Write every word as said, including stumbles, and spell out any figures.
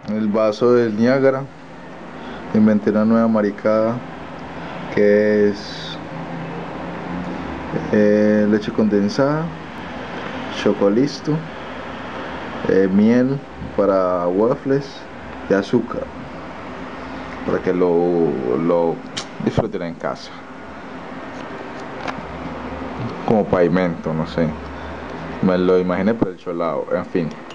el vaso del Niágara. Inventé una nueva maricada que es eh, leche condensada, chocolisto, eh, miel para waffles y azúcar para que lo, lo disfruten en casa como pavimento, no sé, me lo imaginé por el cholado, en fin.